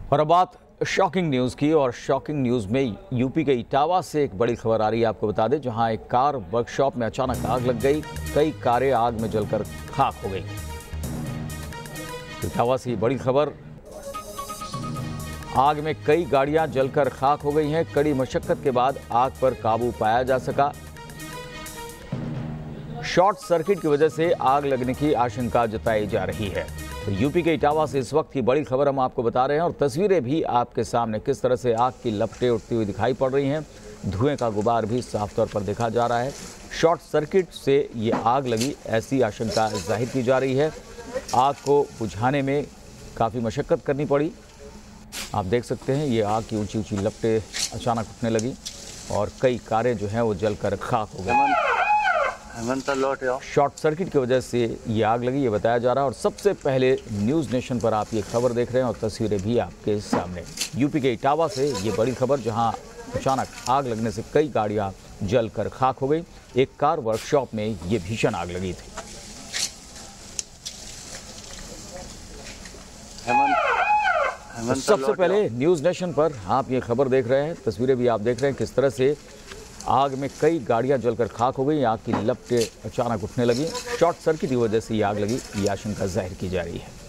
और अब बात शॉकिंग न्यूज़ की, और शॉकिंग न्यूज़ में यूपी के इटावा से एक बड़ी खबर आ रही है। आपको बता दें, जहां एक कार वर्कशॉप में अचानक आग लग गई, कई कारें आग में जलकर खाक हो गई। इटावा से बड़ी खबर, आग में कई गाड़ियां जलकर खाक हो गई हैं। कड़ी मशक्कत के बाद आग पर काबू पाया जा सका। शॉर्ट सर्किट की वजह से आग लगने की आशंका जताई जा रही है। तो यूपी के इटावा से इस वक्त की बड़ी खबर हम आपको बता रहे हैं, और तस्वीरें भी आपके सामने किस तरह से आग की लपटें उठती हुई दिखाई पड़ रही हैं। धुएं का गुबार भी साफ तौर पर देखा जा रहा है। शॉर्ट सर्किट से ये आग लगी, ऐसी आशंका जाहिर की जा रही है। आग को बुझाने में काफ़ी मशक्कत करनी पड़ी। आप देख सकते हैं, ये आग की ऊंची ऊंची लपटें अचानक उठने लगी और कई कारें जो हैं वो जलकर खाक हो गई। शॉर्ट सर्किट की वजह से ये आग लगी, ये बताया जा रहा है। और सबसे पहले न्यूज़ नेशन पर आप ये खबर देख रहे हैं और तस्वीरें भी आपके सामने। यूपी के इटावा से ये बड़ी खबर, जहां अचानक आग लगने से कई गाड़ियां जलकर खाक हो गई। एक कार वर्कशॉप में ये भीषण आग लगी थी। तो सबसे पहले न्यूज़ नेशन पर आप ये खबर देख रहे हैं, तस्वीरें भी आप देख रहे हैं किस तरह से आग में कई गाड़ियां जलकर खाक हो गई। आग की लपटें अचानक उठने लगी। शॉर्ट सर्किट की वजह से ये आग लगी, ये आशंका जाहिर की जा रही है।